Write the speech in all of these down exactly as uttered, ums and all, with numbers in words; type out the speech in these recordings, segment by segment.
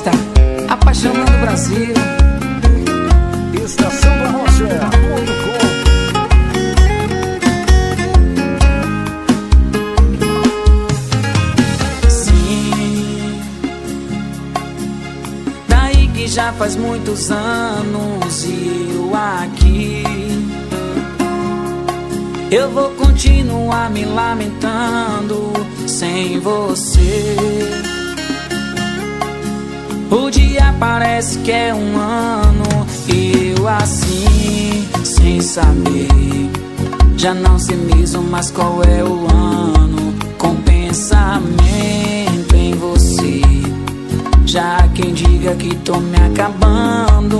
Batista, apaixonando o Brasil. Estação da Rocha ponto com. Sim, daí que já faz muitos anos e eu aqui, eu vou continuar me lamentando sem você. O dia parece que é um ano e eu assim, sem saber, já não sei mesmo mais qual é o ano, com pensamento em você. Já quem diga que tô me acabando,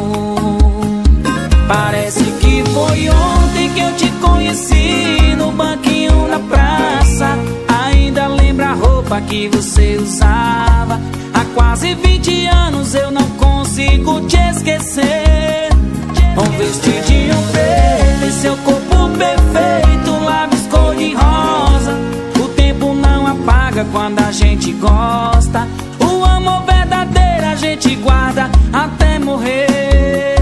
parece que foi ontem que eu te conheci no banquinho da praça. Ainda lembra a roupa que você usava? Há quase vinte anos eu não consigo te esquecer. Um vestidinho preto e seu corpo perfeito, lábios cor de rosa. O tempo não apaga quando a gente gosta. O amor verdadeiro a gente guarda até morrer.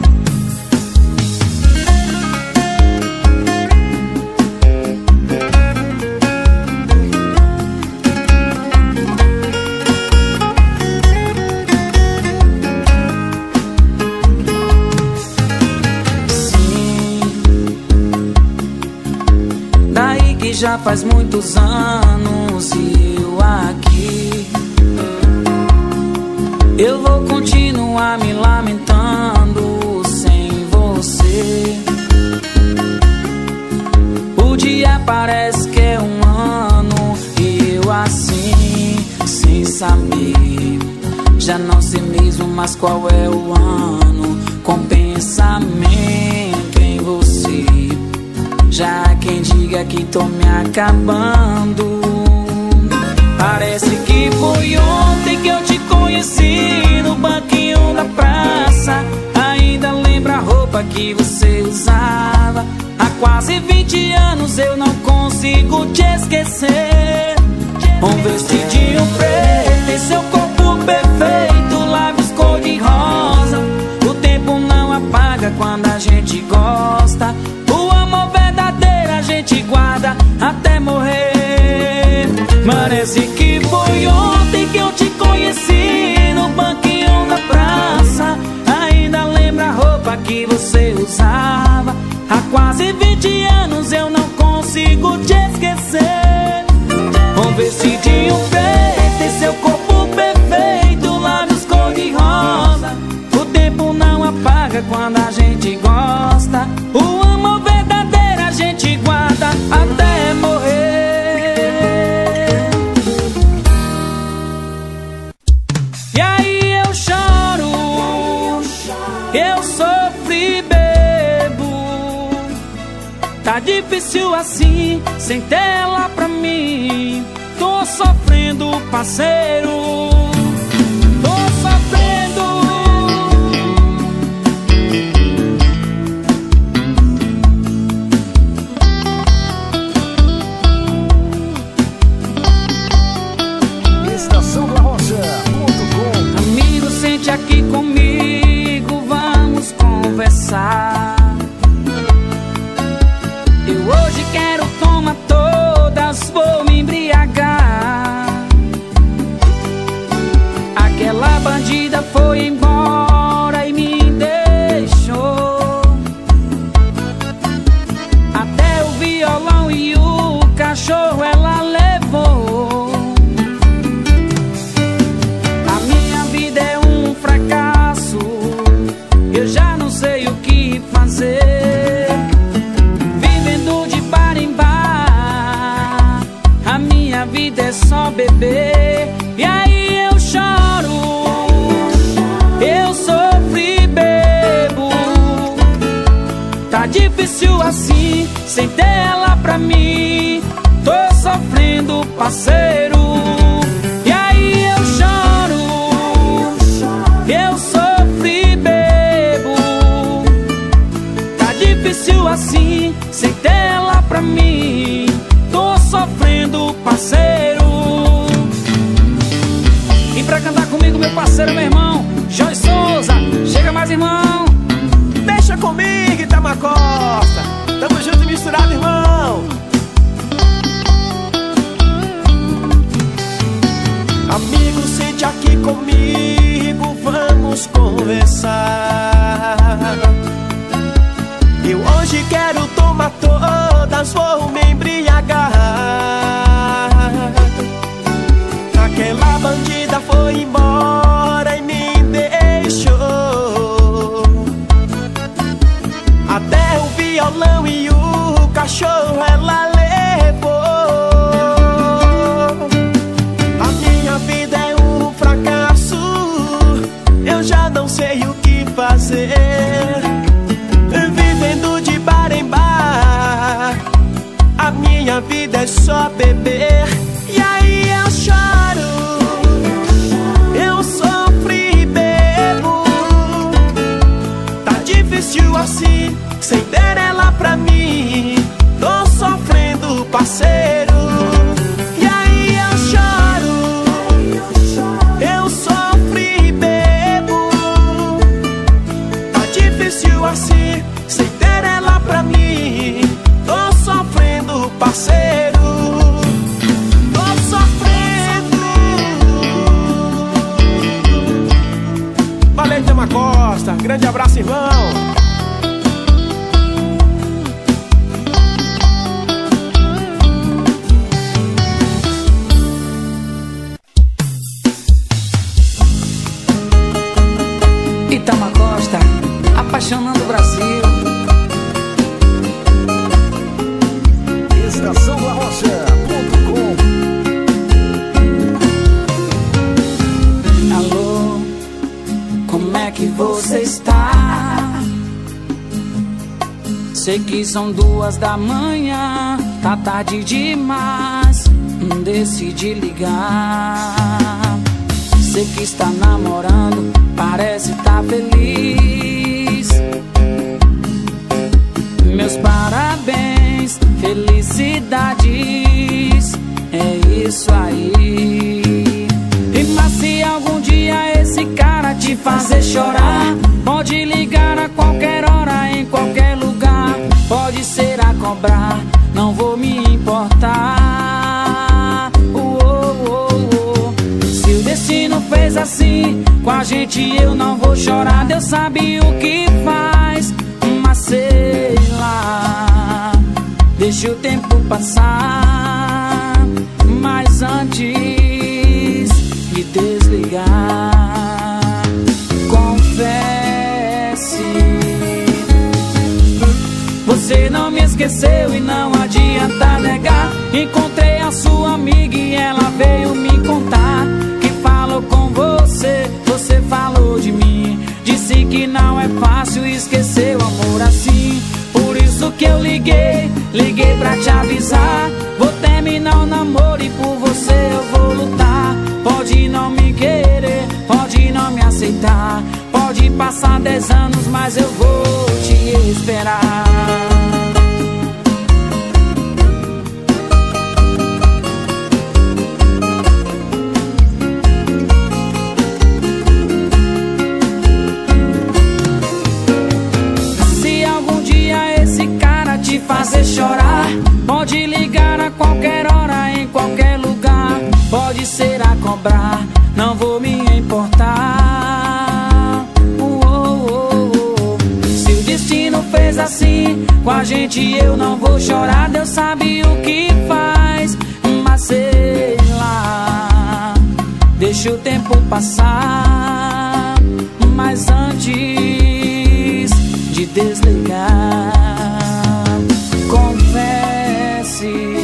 Já faz muitos anos e eu aqui, eu vou continuar me lamentando sem você. O dia parece que é um ano e eu assim, sem saber, já não sei mesmo mais qual é o ano, com pensamento em você. Já quem diga que tô me acabando, parece que foi ontem que eu te conheci no banquinho da praça. Ainda lembra a roupa que você usava? Há quase vinte anos eu não consigo te esquecer. Um vestidinho preto e seu corpo perfeito, lábios cor de rosa. O tempo não apaga quando a gente gosta. O amor verdadeiro a gente guarda até morrer. Parece que foi ontem que eu te conheci no banquinho da praça. Ainda lembra a roupa que você usava? Há quase vinte anos eu não consigo te esquecer. Um vestidinho preto e seu corpo perfeito, lábios cor de rosa. O tempo não apaga quando a gente gosta. O amor verdadeiro a gente guarda até morrer. E aí eu choro, eu sofro e bebo. Tá difícil assim, sem tela pra mim. Tô sofrendo, parceiro, tô sofrendo. Estação da Rocha ponto com. Amigo, sente aqui comigo, vamos conversar. Eu hoje quero tomar todas, vou me embriagar. Aquela bandida foi embora e me deixou. Até o violão e o cachorro ela levou. A minha vida é um fracasso, eu já não sei o que fazer. Vivendo de bar em bar, a minha vida é só beber. E aí eu choro, eu sofro e bebo. Tá difícil assim, sem tela pra mim. Tô sofrendo, parceiro. E aí eu choro, eu sofro e bebo. Tá difícil assim, sem tela pra mim. Tô sofrendo, parceiro. E pra cantar comigo, meu parceiro, meu irmão Joy Souza. Chega mais, irmão. Deixa comigo, Itamar Costa. Tamo junto e misturado, irmão. Amigo, sente aqui comigo, vamos conversar. Eu hoje quero tomar todas, vou me embriagar. Aquela bandida foi embora e me deixou. Até o violão e o cachorro ela levou. A minha vida é um fracasso, eu já não sei o que fazer. Vivendo de bar em bar, a minha vida é só beber. E aí eu choro, eu sofro e bebo. Tá difícil assim, sem ter ela pra mim. Tô sofrendo, parceiro. E aí eu choro, eu sofro e bebo. Tá difícil assim, sem ter ela pra mim. Tô sofrendo, parceiro. Itamar Costa, grande abraço, irmão. Itamar Costa, apaixonando o Brasil. Estação La Rocha ponto com. Alô, como é que você está? Sei que são duas da manhã, tá tarde demais, decidi ligar. Sei que está namorando, parece tá feliz. Meus parabéns, felicidades, é isso aí. Mas se algum dia esse cara te fazer chorar, pode ligar a qualquer hora, em qualquer lugar. Pode ser a cobrar, não vou me importar. uh, uh, uh, uh. Se o destino fez assim com a gente, eu não vou chorar. Deus sabe o que faz, mas sei lá. Deixa o tempo passar, mas antes de desligar, confesse, você não me esqueceu e não adianta negar. Encontrei a sua amiga e ela veio me contar que falou com você, você falou de mim. Disse que não é fácil esquecer o amor assim. Por isso que eu liguei, liguei pra te avisar. Vou terminar o namoro e por você eu vou lutar. Pode não me querer, pode não me aceitar. Pode passar dez anos, mas eu vou te esperar. Se algum dia esse cara te fazer chorar, pode ligar a qualquer hora, em qualquer lugar. Pode ser a cobrar, não vou me importar. uh, uh, uh, uh. Se o destino fez assim com a gente, eu não vou chorar. Deus sabe o que faz, mas sei lá. Deixa o tempo passar, mas antes de desligar, confesse,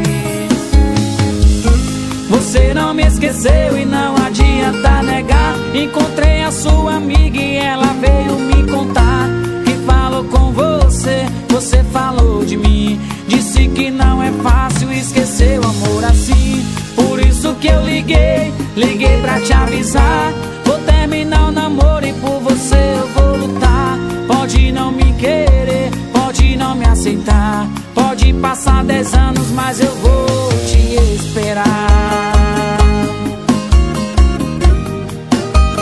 você não me esqueceu e não adianta negar. Encontrei a sua amiga e ela veio me contar que falou com você, você falou de mim. Disse que não é fácil esquecer o amor assim. Por isso que eu liguei, liguei pra te avisar. Vou terminar o namoro e por você eu vou lutar. Pode não me querer, pode não me aceitar. Pode passar dez anos, mas eu vou te esperar.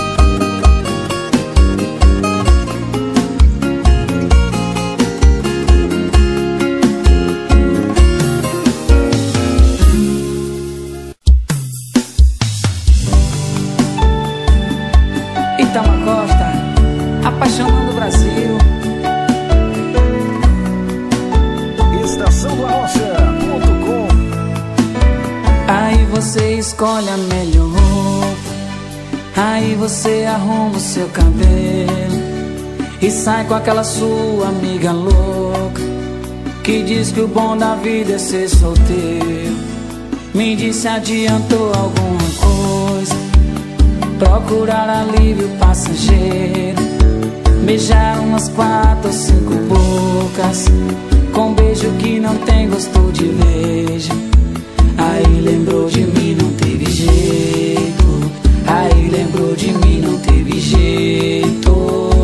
Aí você escolhe a melhor roupa, aí você arruma o seu cabelo e sai com aquela sua amiga louca que diz que o bom da vida é ser solteiro. Me disse adiantou alguma coisa, procurar alívio passageiro, beijar umas quatro ou cinco bocas com um beijo que não tem gosto de beijo. Aí lembrou de mim, não teve jeito. Aí lembrou de mim, não teve jeito.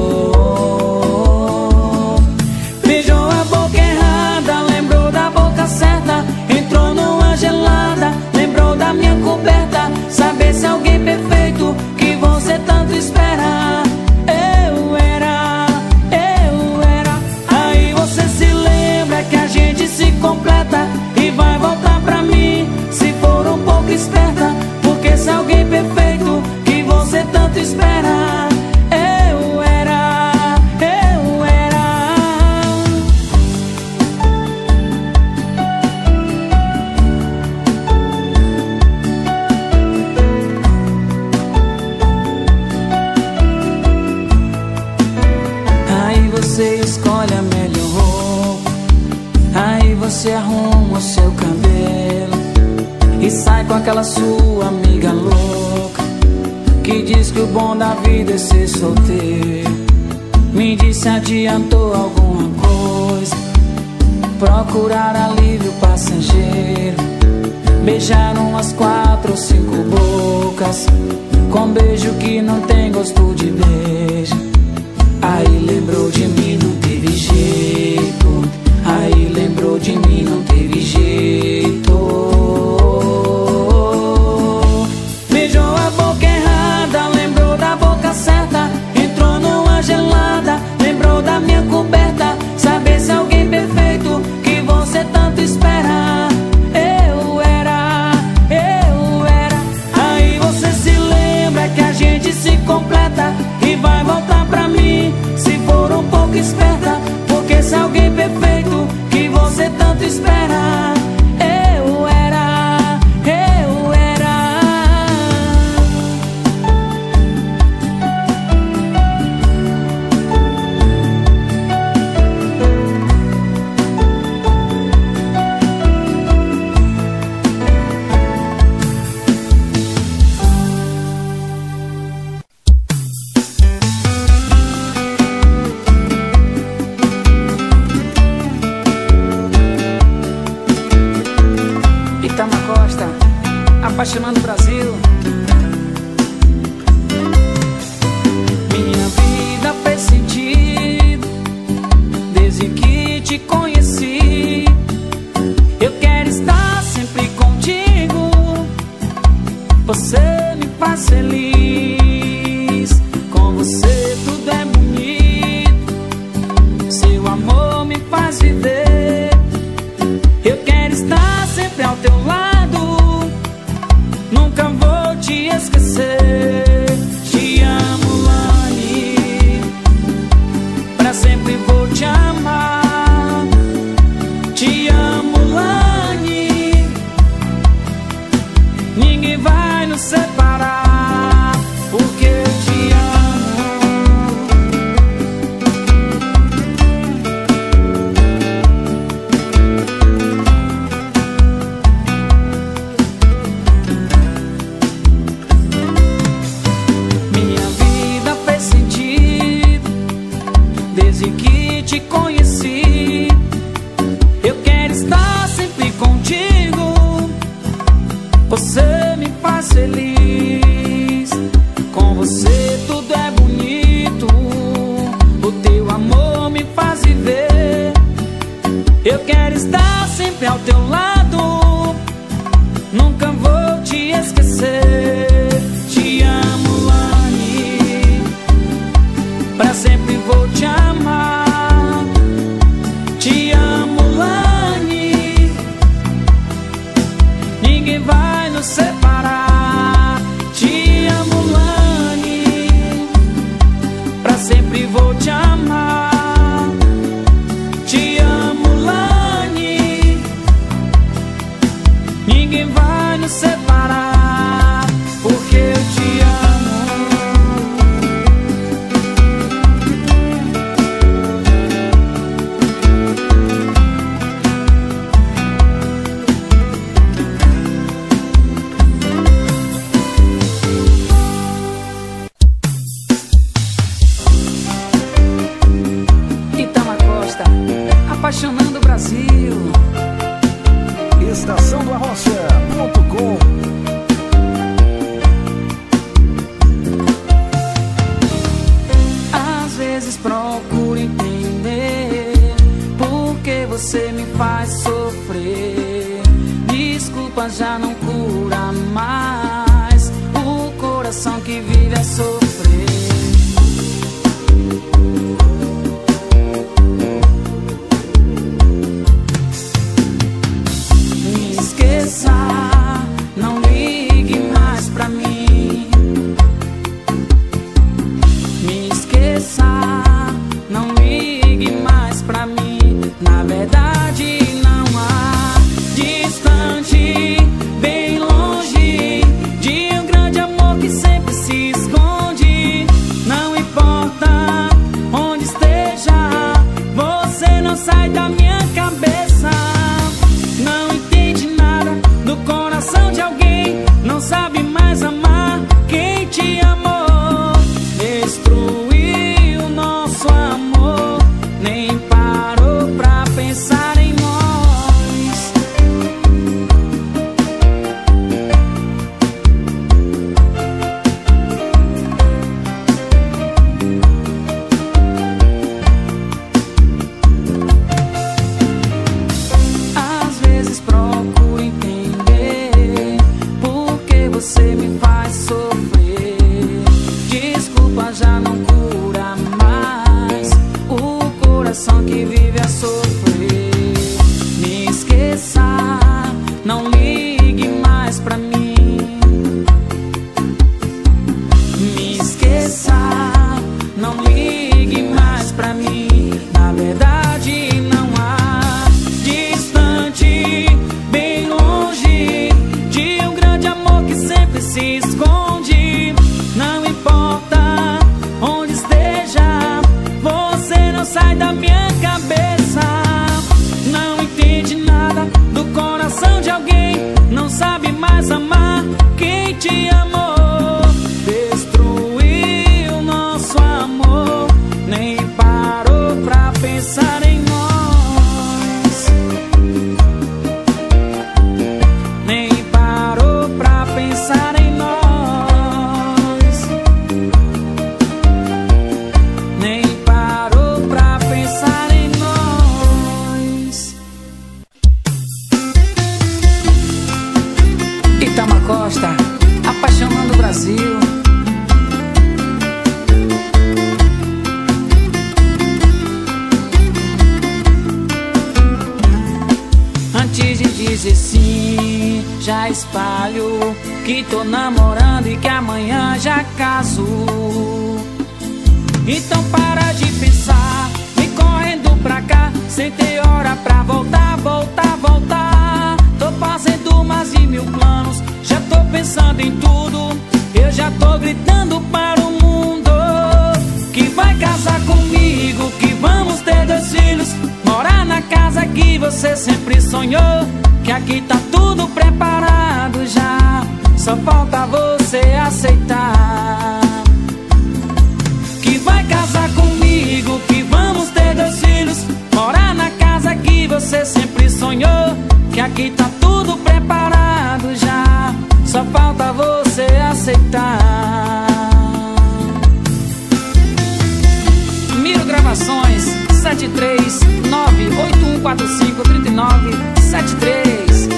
Beijou a boca errada, lembrou da boca certa. Entrou numa gelada, lembrou da minha coberta. Saber se alguém perfeito que você tanto espera. Eu era, eu era. Aí você se lembra que a gente se completa e vai voltar pra mim se for um pouco esperta. Porque se alguém perfeito que você tanto espera, eu era, eu era. Aí você escolhe a melhor roupa, aí você arruma o seu cabelo e sai com aquela sua amiga louca que diz que o bom da vida é ser solteiro. Me disse adiantou alguma coisa, procurar alívio passageiro, beijar umas quatro ou cinco bocas com um beijo que não tem gosto de beijo. Aí lembrou de mim, não teve jeito. Aí lembrou de mim, não teve jeito. Beijou a boca errada, lembrou da boca certa. Entrou numa gelada, lembrou da minha coberta. Saber se alguém perfeito que você tanto espera. Eu era, eu era. Aí você se lembra que a gente se completa e vai voltar pra mim se for um pouco esperta. Porque se alguém perfeito que você tanto espera, eu era, eu era. Apaixonando o Brasil. Minha vida fez sentido desde que te conheci. Eu quero estar sempre contigo, você me faz feliz. Com você tudo é bonito, seu amor me faz viver. Eu quero estar sempre ao teu lado, nunca vou te esquecer. Te amo, Lani, pra sempre vou te amar. Te amo, Lani, ninguém vai nos separar, porque eu te amo. Desde que te conheci, eu quero estar sempre contigo, você me faz feliz. Com você tudo é bonito, o teu amor me faz viver. Eu quero estar sempre ao teu lado, nunca vou te esquecer. Te amo, Lani, pra sempre vou te amar. Te amo, Lani, ninguém vai nos separar. Te amo, Lani, pra sempre vou te amar. Te amo, Lani, ninguém vai nos separar, porque eu te amo. Itama Costa, apaixonando o Brasil. Estação do Arrocha ponto com. Às vezes procuro entender por que você me faz sofrer. Desculpa, já não cura mais o coração que vive a sofrer. Não ligue mais pra mim. Me esqueça, não ligue mais pra mim. Na verdade não há distante, bem longe de um grande amor que sempre se esconde. Não importa onde esteja, você não sai da minha cabeça. Não entende nada do coração de alguém, não sabe mais amar quem te amou. Destruiu nosso amor, nem parou pra pensar em nós. Às vezes procuro entender por que você me faz sofrer. Desculpa, já não cura mais o coração que vive a sofrer. Me esqueça, não ligue mais pra mim. Me esqueça, não ligue mais pra mim. Na verdade não há distante, bem longe de um grande amor que sempre se esconde. Não importa onde esteja, você não sai da minha cabeça. Não entende nada do coração de alguém, não sabe mais amar quem te amou. Destruiu nosso amor, nem parou pra pensar em nós. Nem parou pra pensar em nós. Nem parou pra pensar em nós. Itama Costa, apaixonando o Brasil. Antes de dizer sim, já espalho que tô namorando e que amanhã já caso. Então para de pensar, vem correndo pra cá, sem ter hora pra voltar, voltar, voltar. Tô fazendo mais de mil planos, já tô pensando em tudo. Eu já tô gritando para o mundo que vai casar comigo, que vamos ter dois filhos, morar na casa que você sempre sonhou, que aqui tá tudo preparado já, só falta você aceitar. Que vai casar comigo, que vamos ter dois filhos, morar na casa que você sempre sonhou, que aqui tá tudo preparado já, só falta você aceitar. Miro Gravações, sete três nove oito um quatro cinco três nove sete três.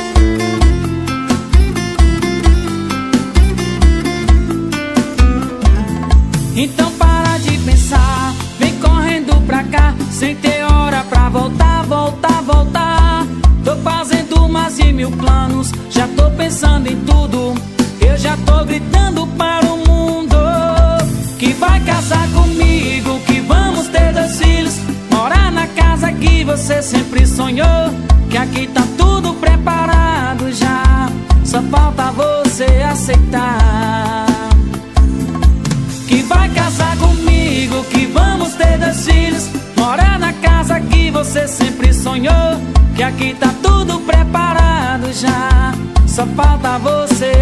Então para de pensar, vem correndo pra cá, sem ter hora pra voltar, voltar, voltar. Tô fazendo mais de mil planos, já tô pensando em tudo. Eu já tô gritando para o mundo que vai casar comigo, que vamos ter dois filhos, morar na casa que você sempre sonhou, que aqui tá tudo preparado já, só falta falta você aceitar que vai casar comigo, que vamos ter dois filhos, morar na casa que você sempre sonhou, que aqui tá tudo preparado já, só falta você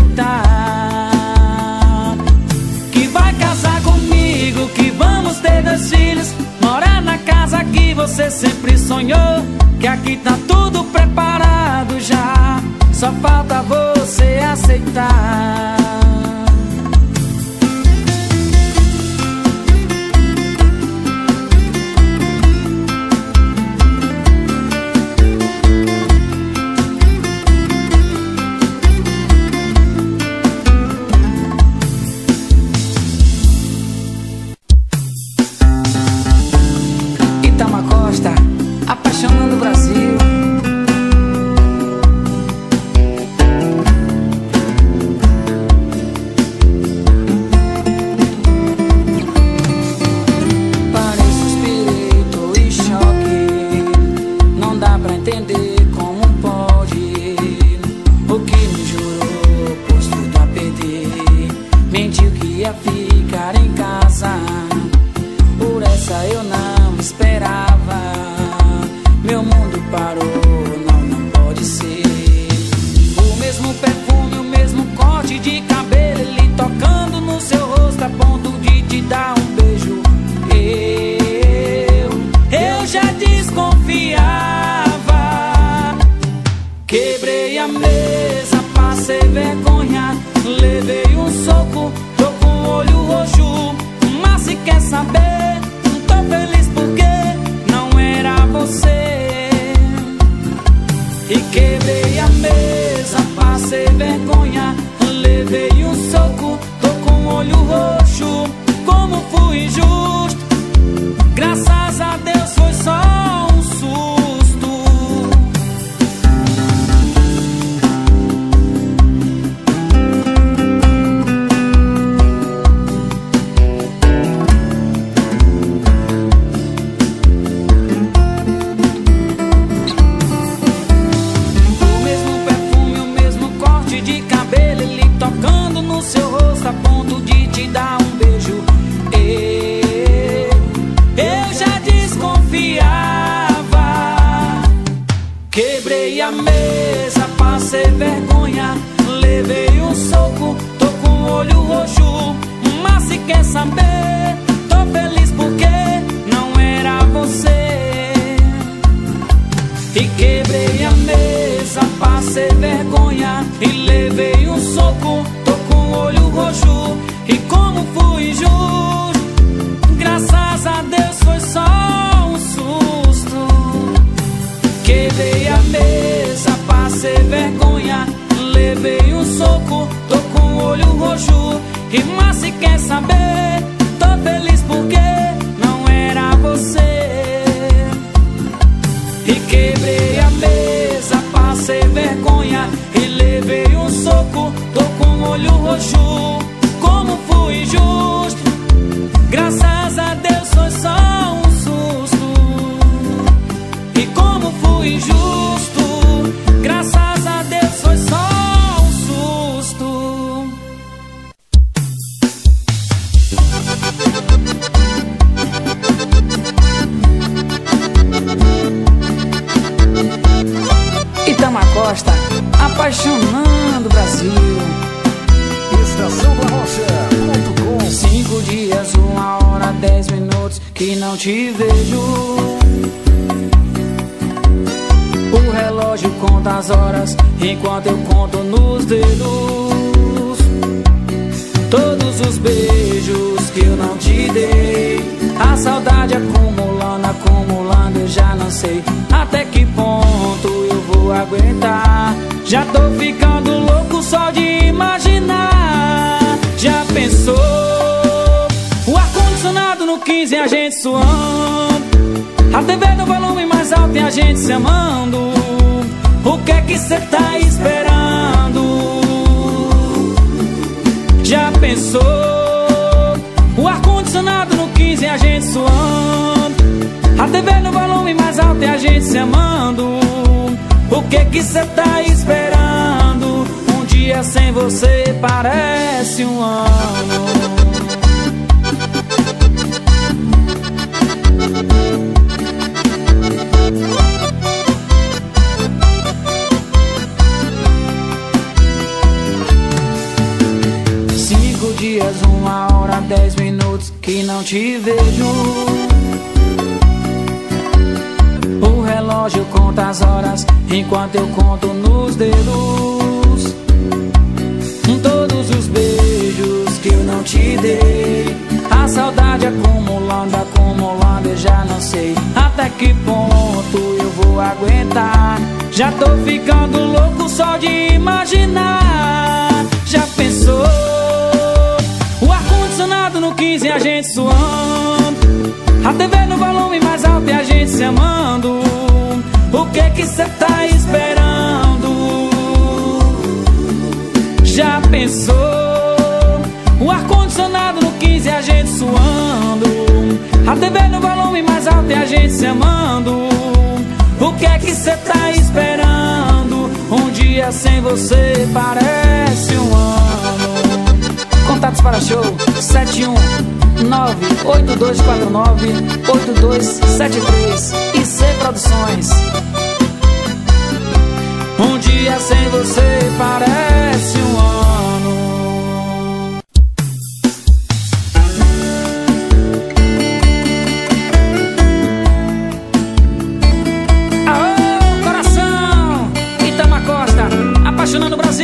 aceitar que vai casar comigo, que vamos ter dois filhos, morar na casa que você sempre sonhou, que aqui tá tudo preparado já, só falta você aceitar. Apaixonando o Brasil. Pareço espírito e choque, não dá pra entender como pode. O que me jurou, pôs tudo a perder. Mentiu que ia ficar em casa, por essa eu não esperava. Meu mundo parou, não, não pode ser. O mesmo perfume, o mesmo corte de cabelo, ele tocando no seu rosto a ponto de te dar um beijo. Eu, eu já desconfiava. Quebrei a mesa, passei vergonha, levei um soco, tô com o olho roxo. Mas se quer saber, tô feliz porque não era você. E quebrei a mesa, passei vergonha, levei um soco, tô com o olho roxo. Como fui injusto, graças a Deus foi só um susto. Tocando no seu rosto a ponto de te dar um beijo. Eu, eu já desconfiava. Quebrei a mesa, passei vergonha, levei um soco, tô com o olho roxo. Mas se quer saber, tô feliz porque não era você. E quebrei a mesa, passei vergonha e levei um soco, tô com o olho roxo. E como fui injusto, graças a Deus foi só um susto. Quebrei a mesa, passei vergonha, levei um soco, tô com o olho roxo. E mas se quer saber, tô feliz porque não era você. E quebrei a mesa, passei vergonha e levei um soco, tô com o olho roxo. Como fui injusto, graças a Deus foi só um susto. E como fui injusto, graças a Deus foi só um susto. Itamar Costa, apaixonando o Brasil. Estação da Rocha ponto com. Cinco dias, uma hora, dez minutos que não te vejo. O relógio conta as horas enquanto eu conto nos dedos. Todos os beijos que eu não te dei, a saudade acumulando, acumulando, eu já não sei até que ponto eu vou aguentar. Já tô ficando louco só de imaginar. Já pensou? O ar-condicionado no quinze e a gente suando, a T V no volume mais alto e a gente se amando. O que é que cê tá esperando? Já pensou? O ar-condicionado no quinze e a gente suando, a T V no volume mais alto e a gente se amando. O que que cê tá esperando? Um dia dia sem você parece um ano. Cinco dias, uma hora, dez minutos que não te vejo. O relógio conta as horas enquanto eu conto nos dedos todos os beijos que eu não te dei. A saudade acumulando, acumulando, eu já não sei até que ponto eu vou aguentar. Já tô ficando louco só de imaginar. Já pensou? O ar-condicionado no quinze e a gente suando, a T V no volume mais alto e a gente se amando. O que que cê tá esperando? Já pensou? O ar-condicionado no quinze e a gente suando, a T V no volume mais alto e a gente se amando. O que que cê tá esperando? Um dia sem você parece um ano. Contatos para show sete um nove oito dois quatro nove oito dois sete três e C Produções. Um dia sem você parece um ano. Aô, coração! Itama Costa, apaixonando o Brasil.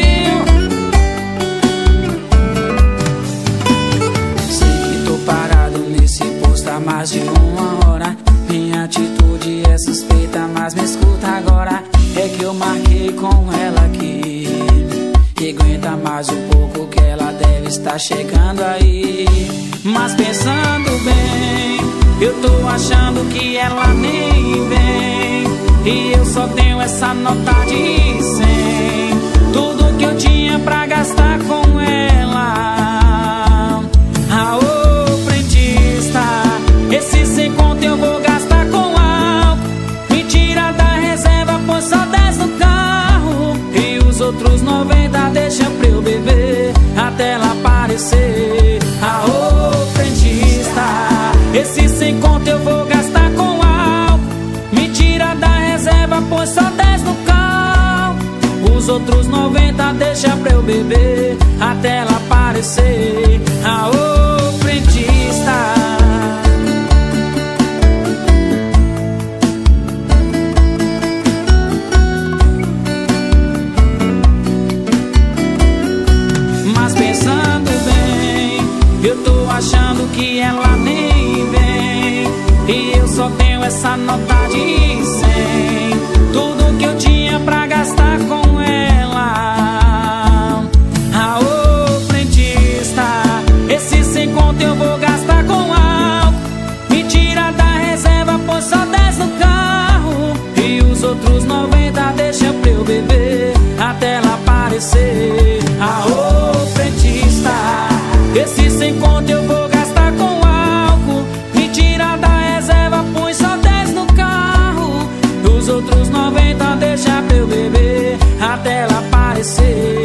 Mais de uma hora, minha atitude é suspeita, mas me escuta agora. É que eu marquei com ela aqui, que aguenta mais um pouco que ela deve estar chegando aí. Mas pensando bem, eu tô achando que ela nem vem, e eu só tenho essa nota de cem. Tudo que eu tinha pra gastar com ela. Aô, frentista, esse sem conto eu vou gastar com álcool. Me tira da reserva, põe só dez no carro, e os outros noventa deixa pra eu beber até ela aparecer. Aô, frentista, esse sem conto eu vou gastar com álcool. Me tira da reserva, põe só dez no carro, os outros noventa deixa pra eu beber até ela aparecer. Aô, frentista. Eu tô achando que ela nem vem, e eu só tenho essa nota de cem. Tudo que eu tinha pra gastar com ela. Aô, frentista, esse sem conto eu vou gastar com álcool. Me tira da reserva, põe só dez no carro, e os outros noventa deixa pra eu beber até ela aparecer. Aô, frentista, esse sem conto eu vou gastar com álcool. Me tira da reserva, põe só dez no carro, os outros noventa deixa pra eu beber até ela aparecer.